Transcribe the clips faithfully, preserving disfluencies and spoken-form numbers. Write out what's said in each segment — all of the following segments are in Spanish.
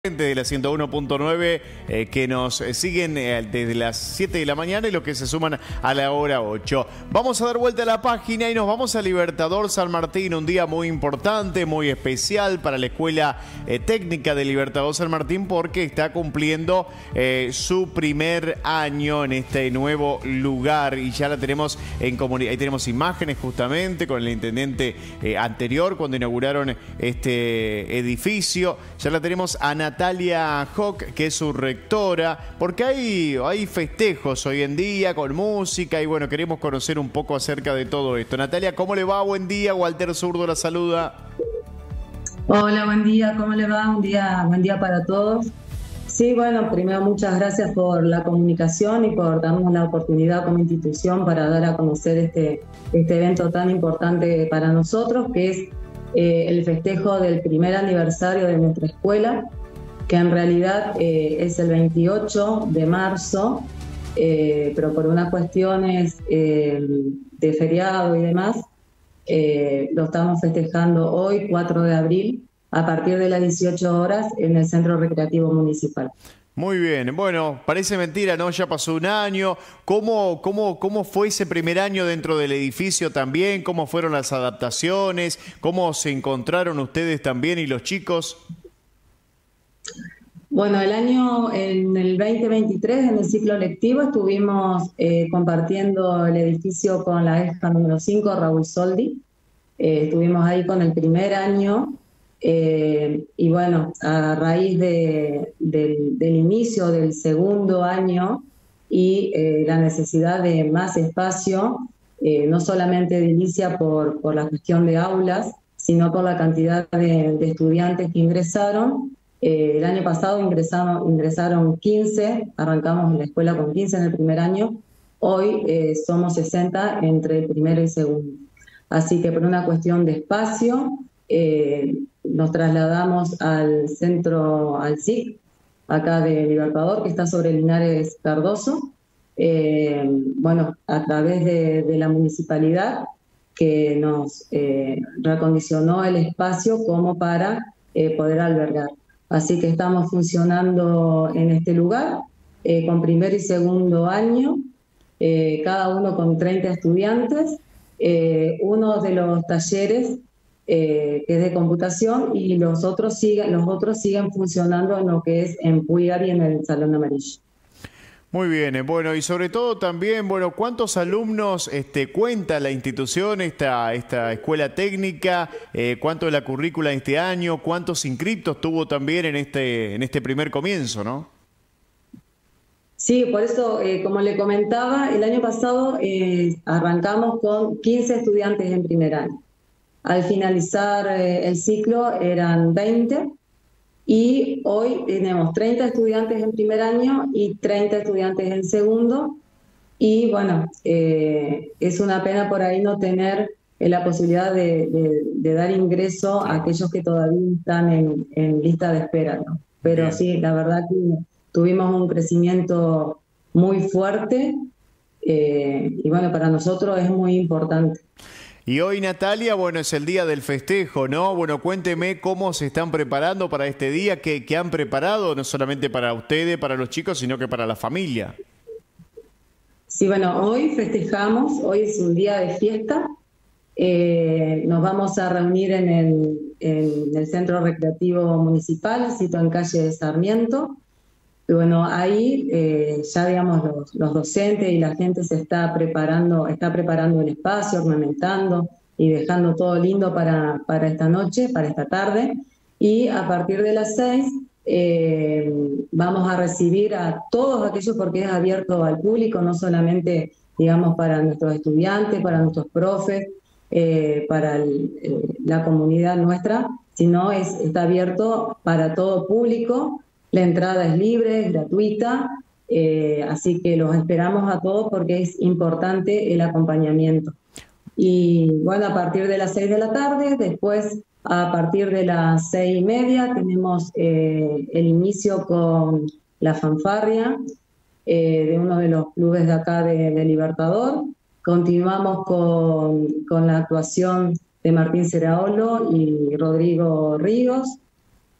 De la ciento uno punto nueve eh, que nos siguen eh, desde las siete de la mañana y los que se suman a la hora ocho. Vamos a dar vuelta a la página y nos vamos a Libertador San Martín, un día muy importante, muy especial para la Escuela eh, Técnica de Libertador San Martín porque está cumpliendo eh, su primer año en este nuevo lugar y ya la tenemos en comunidad. Ahí tenemos imágenes justamente con el intendente eh, anterior cuando inauguraron este edificio. Ya la tenemos a Natalia Hock, que es su rectora, porque hay, hay festejos hoy en día con música y bueno, queremos conocer un poco acerca de todo esto. Natalia, ¿cómo le va? Buen día, Walter Zurdo la saluda. Hola, buen día, ¿cómo le va? Un día, buen día para todos. Sí, bueno, primero muchas gracias por la comunicación y por darnos la oportunidad como institución para dar a conocer este, este evento tan importante para nosotros, que es eh, el festejo del primer aniversario de nuestra escuela, que en realidad eh, es el veintiocho de marzo, eh, pero por unas cuestiones eh, de feriado y demás, eh, lo estamos festejando hoy, cuatro de abril, a partir de las dieciocho horas en el Centro Recreativo Municipal. Muy bien, bueno, parece mentira, ¿no? Ya pasó un año. ¿Cómo, cómo, cómo fue ese primer año dentro del edificio también? ¿Cómo fueron las adaptaciones? ¿Cómo se encontraron ustedes también y los chicos? Bueno, el año, en el veinte veintitrés, en el ciclo lectivo, estuvimos eh, compartiendo el edificio con la ESCA número cinco, Raúl Soldi. Eh, estuvimos ahí con el primer año eh, y bueno, a raíz de, del, del inicio del segundo año y eh, la necesidad de más espacio, eh, no solamente de inicia por, por la cuestión de aulas, sino por la cantidad de, de estudiantes que ingresaron. Eh, el año pasado ingresaron, ingresaron quince, arrancamos en la escuela con quince en el primer año, hoy eh, somos sesenta entre el primero y segundo. Así que por una cuestión de espacio, eh, nos trasladamos al centro, al S I C, acá de Libertador, que está sobre Linares Cardoso, eh, bueno, a través de, de la municipalidad, que nos eh, reacondicionó el espacio como para eh, poder albergar. Así que estamos funcionando en este lugar eh, con primer y segundo año, eh, cada uno con treinta estudiantes, eh, uno de los talleres eh, que es de computación y los otros, siguen, los otros siguen funcionando en lo que es en Puigari y en el Salón Amarillo. Muy bien, bueno, y sobre todo también, bueno, ¿cuántos alumnos este, cuenta la institución, esta, esta escuela técnica? Eh, ¿Cuánto es la currícula de este año? ¿Cuántos inscriptos tuvo también en este, en este primer comienzo, no? Sí, por eso, eh, como le comentaba, el año pasado eh, arrancamos con quince estudiantes en primer año. Al finalizar eh, el ciclo eran veinte. Y hoy tenemos treinta estudiantes en primer año y treinta estudiantes en segundo. Y bueno, eh, es una pena por ahí no tener eh, la posibilidad de, de, de dar ingreso a aquellos que todavía están en, en lista de espera, ¿no? Pero Bien. sí, la verdad que tuvimos un crecimiento muy fuerte eh, y bueno, para nosotros es muy importante. Y hoy, Natalia, bueno, es el día del festejo, ¿no? Bueno, cuénteme cómo se están preparando para este día, qué, qué han preparado, no solamente para ustedes, para los chicos, sino que para la familia. Sí, bueno, hoy festejamos, hoy es un día de fiesta. Eh, nos vamos a reunir en el, en el Centro Recreativo Municipal, situado en calle de Sarmiento. Y bueno, ahí eh, ya digamos los, los docentes y la gente se está preparando, está preparando el espacio, ornamentando y dejando todo lindo para, para esta noche, para esta tarde. Y a partir de las seis eh, vamos a recibir a todos aquellos, porque es abierto al público, no solamente digamos para nuestros estudiantes, para nuestros profes, eh, para el, eh, la comunidad nuestra, sino es, está abierto para todo público. La entrada es libre, es gratuita, eh, así que los esperamos a todos porque es importante el acompañamiento. Y bueno, a partir de las seis de la tarde, después a partir de las seis y media tenemos eh, el inicio con la fanfarria eh, de uno de los clubes de acá de, de Libertador. Continuamos con, con la actuación de Martín Seraolo y Rodrigo Ríos.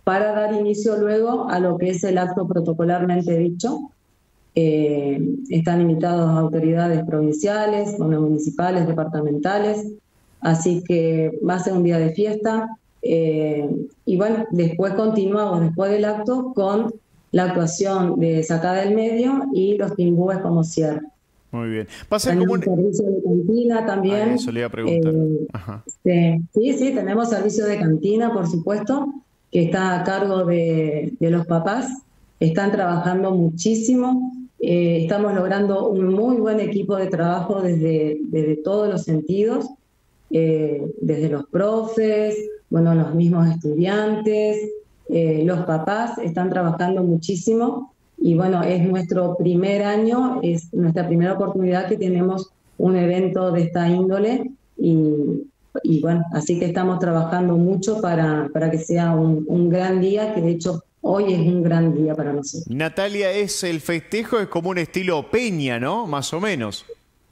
para dar inicio luego a lo que es el acto protocolarmente dicho. Eh, están invitados autoridades provinciales, bueno, municipales, departamentales, así que va a ser un día de fiesta. Eh, y bueno, después continuamos, después del acto, con la actuación de Sacada del Medio y los pingües como cierre. Muy bien. Va a ser Tenemos como un... servicio de cantina también. Ah, eso le iba a preguntar. Eh, Ajá. sí, sí, sí, tenemos servicio de cantina, por supuesto, que está a cargo de, de los papás. Están trabajando muchísimo. Eh, estamos logrando un muy buen equipo de trabajo desde, desde todos los sentidos, eh, desde los profes, bueno, los mismos estudiantes, eh, los papás están trabajando muchísimo y bueno, es nuestro primer año, es nuestra primera oportunidad que tenemos un evento de esta índole y, y bueno, así que estamos trabajando mucho para, para que sea un, un gran día, que de hecho hoy es un gran día para nosotros. Natalia, es el festejo, es como un estilo peña, ¿no? Más o menos.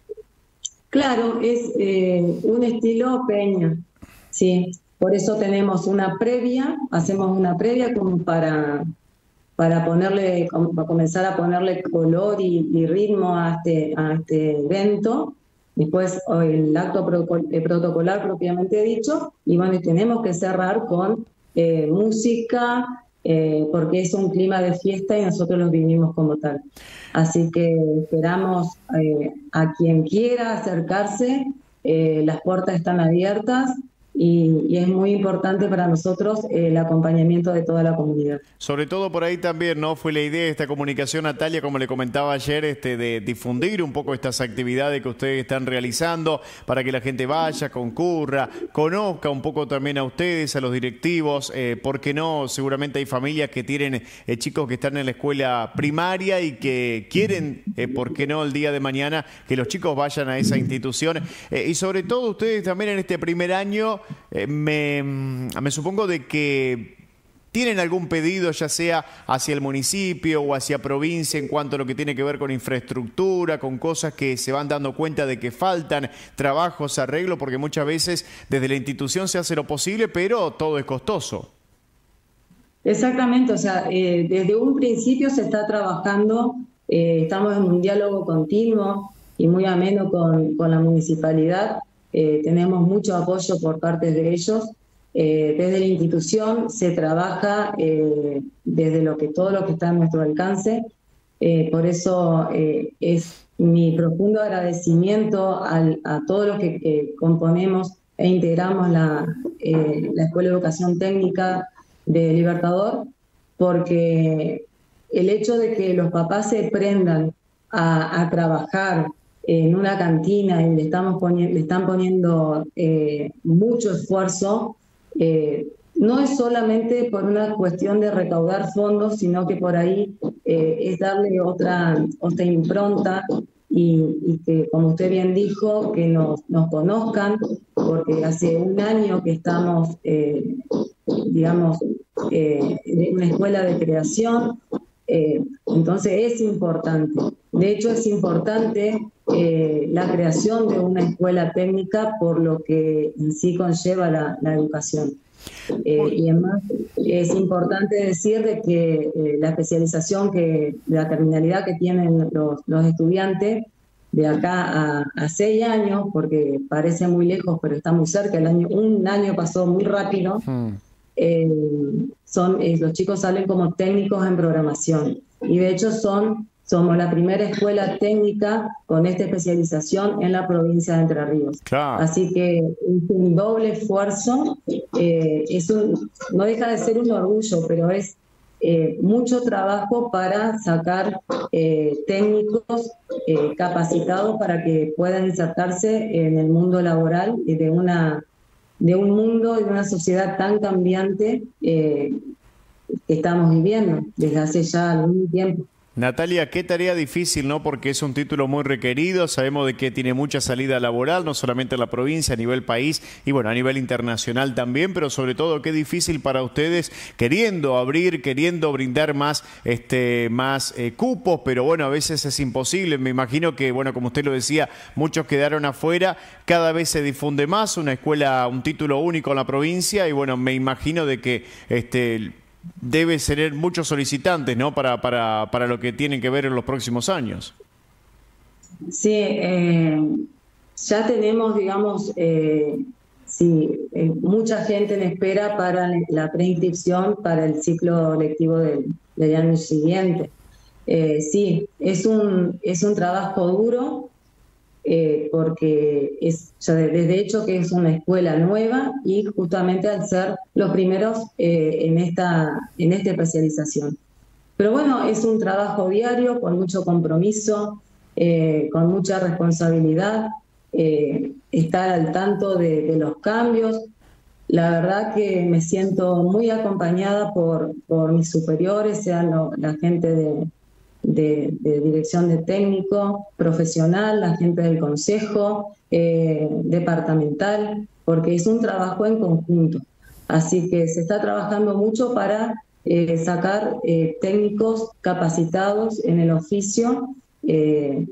Claro, es eh, un estilo peña, sí. Por eso tenemos una previa, hacemos una previa como para, para ponerle, para comenzar a ponerle color y, y ritmo a este, a este evento. Después el acto protocolar propiamente dicho, y bueno, tenemos que cerrar con eh, música, eh, porque es un clima de fiesta y nosotros lo vivimos como tal. Así que esperamos eh, a quien quiera acercarse, eh, las puertas están abiertas. Y, y es muy importante para nosotros eh, el acompañamiento de toda la comunidad. Sobre todo por ahí también, ¿no? Fue la idea de esta comunicación, Natalia, como le comentaba ayer, este, de difundir un poco estas actividades que ustedes están realizando para que la gente vaya, concurra, conozca un poco también a ustedes, a los directivos, eh, ¿por qué no? Seguramente hay familias que tienen eh, chicos que están en la escuela primaria y que quieren, eh, ¿por qué no? El día de mañana que los chicos vayan a esa institución. Eh, y sobre todo ustedes también en este primer año, Eh, me, me supongo de que tienen algún pedido, ya sea hacia el municipio o hacia provincia, en cuanto a lo que tiene que ver con infraestructura, con cosas que se van dando cuenta de que faltan, trabajos, arreglo, porque muchas veces desde la institución se hace lo posible, pero todo es costoso. Exactamente, o sea, eh, desde un principio se está trabajando, eh, estamos en un diálogo continuo y muy ameno con, con la municipalidad. Eh, tenemos mucho apoyo por parte de ellos. Eh, desde la institución se trabaja eh, desde lo que, todo lo que está a nuestro alcance. Eh, por eso eh, es mi profundo agradecimiento al, a todos los que eh, componemos e integramos la, eh, la Escuela de Educación Técnica de Libertador, porque el hecho de que los papás se prendan a, a trabajar en una cantina y le, estamos poniendo, le están poniendo eh, mucho esfuerzo, eh, no es solamente por una cuestión de recaudar fondos, sino que por ahí eh, es darle otra, otra impronta y, y que, como usted bien dijo, que nos, nos conozcan, porque hace un año que estamos, eh, digamos, eh, en una escuela de creación, eh, entonces es importante. De hecho, es importante eh, la creación de una escuela técnica por lo que en sí conlleva la, la educación. Eh, y además es importante decir de que eh, la especialización, que la terminalidad que tienen los, los estudiantes de acá a, a seis años, porque parece muy lejos, pero está muy cerca, el año, un año pasó muy rápido, hmm. eh, son, eh, los chicos salen como técnicos en programación y de hecho son Somos la primera escuela técnica con esta especialización en la provincia de Entre Ríos. Claro. Así que es un doble esfuerzo, eh, es un, no deja de ser un orgullo, pero es eh, mucho trabajo para sacar eh, técnicos eh, capacitados para que puedan insertarse en el mundo laboral y de, una, de un mundo y de una sociedad tan cambiante eh, que estamos viviendo desde hace ya algún tiempo. Natalia, qué tarea difícil, ¿no? Porque es un título muy requerido, sabemos de que tiene mucha salida laboral, no solamente en la provincia, a nivel país y bueno, a nivel internacional también, pero sobre todo qué difícil para ustedes queriendo abrir, queriendo brindar más, este, más eh, cupos, pero bueno, a veces es imposible. Me imagino que, bueno, como usted lo decía, muchos quedaron afuera, cada vez se difunde más, una escuela, un título único en la provincia y bueno, me imagino de que este debe tener muchos solicitantes, ¿no? Para, para, para lo que tienen que ver en los próximos años. Sí, eh, ya tenemos, digamos, eh, sí, eh, mucha gente en espera para la preinscripción para el ciclo lectivo del, del año siguiente. Eh, sí, es un, es un trabajo duro, eh, porque es, ya de, de hecho que es una escuela nueva y justamente al ser los primeros eh, en, esta, en esta especialización. Pero bueno, es un trabajo diario con mucho compromiso, eh, con mucha responsabilidad, eh, estar al tanto de, de los cambios. La verdad que me siento muy acompañada por, por mis superiores, sean lo, la gente de, de, de dirección de técnico, profesional, la gente del consejo, eh, departamental, porque es un trabajo en conjunto. Así que se está trabajando mucho para eh, sacar eh, técnicos capacitados en el oficio eh,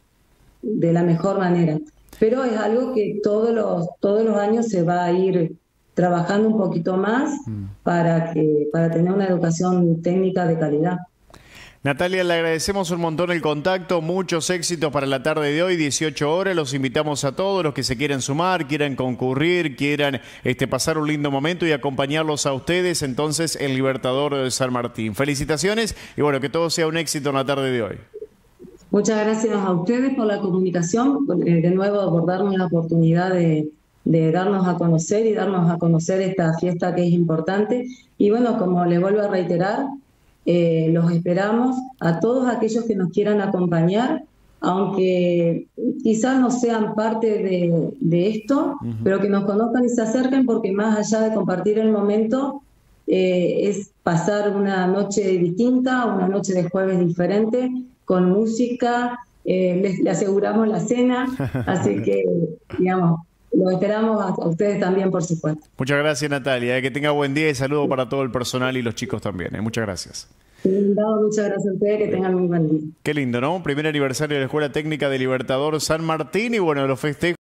de la mejor manera. Pero es algo que todos los, todos los años se va a ir trabajando un poquito más para, que, para tener una educación técnica de calidad. Natalia, le agradecemos un montón el contacto, muchos éxitos para la tarde de hoy, dieciocho horas, los invitamos a todos los que se quieran sumar, quieran concurrir, quieran este, pasar un lindo momento y acompañarlos a ustedes, entonces, el Libertador de San Martín. Felicitaciones y bueno, que todo sea un éxito en la tarde de hoy. Muchas gracias a ustedes por la comunicación, de nuevo por darnos la oportunidad de, de darnos a conocer y darnos a conocer esta fiesta que es importante. Y bueno, como le vuelvo a reiterar, eh, los esperamos a todos aquellos que nos quieran acompañar, aunque quizás no sean parte de, de esto, uh-huh. pero que nos conozcan y se acerquen, porque más allá de compartir el momento, eh, es pasar una noche distinta, una noche de jueves diferente, con música, eh, les, les aseguramos la cena, así que, digamos, lo esperamos a, a ustedes también, por supuesto. Muchas gracias, Natalia, eh, que tenga buen día y saludo para todo el personal y los chicos también. Eh. Muchas gracias. Muchas gracias a ustedes, que tengan muy buen día. Qué lindo, ¿no? Primer aniversario de la Escuela Técnica de Libertador San Martín y bueno, los festejos.